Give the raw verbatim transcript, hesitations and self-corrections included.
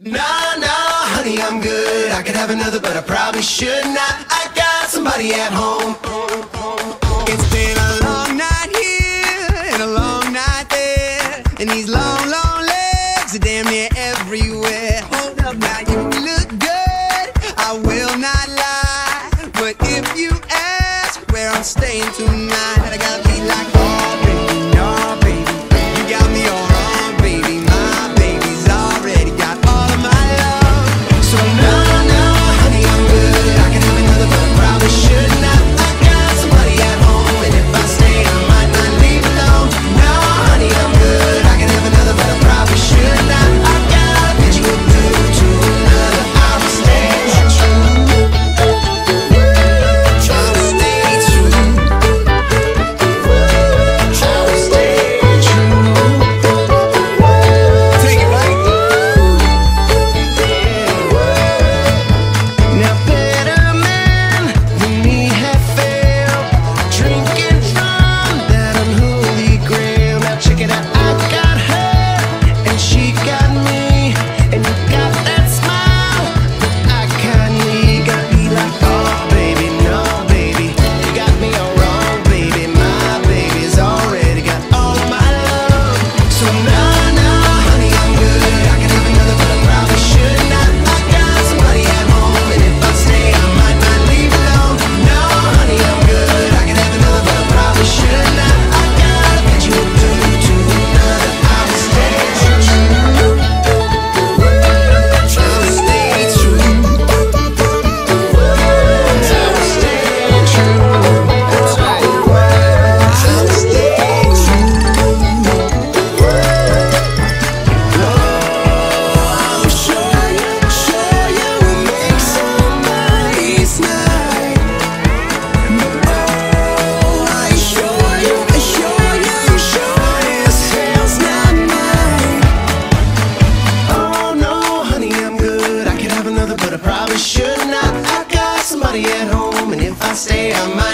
Nah, nah, honey, I'm good. I could have another, but I probably should not. I got somebody at home. It's been a long night here and a long night there, and these long, long legs are damn near everywhere. Hold up now, you look good, I will not lie, but if you ask where I'm staying tonight, I gotta be like, oh baby, no baby, you got me all wrong, baby. My baby's already got all of my love. So no, no, honey, I'm good. I can have another, but I probably should not. I got somebody at home, and if I stay, I might not leave alone. No, honey, I'm good. I can have another, but I probably should not. I gotta get you a blue to another. I'll stay true. I'll stay true. I'll stay true. Take it back. Now better men than me have failed, drinking from that unholy grail. Now check it out, I got her and she got me, and you got that smile that I kindly got me like, oh baby, no baby, you got me all wrong, baby. My baby's already got all of my love. So no, no, honey, I'm good. I can have another, but I probably should not. I got somebody at home, and if I stay, I might not leave alone. No, honey, I'm good. I can have another, but I probably should not. I gotta get you a blue to another. I'll stay true. I'll stay true. I'll stay true. That's right. I'll stay true. Oh, I'm sure you, sure you will make somebody's night. Oh, I assure you, assure you, sure as hell's not mine. Oh no, honey, I'm good. I could have another, but I probably should not. I got somebody at home, and if I stay, I might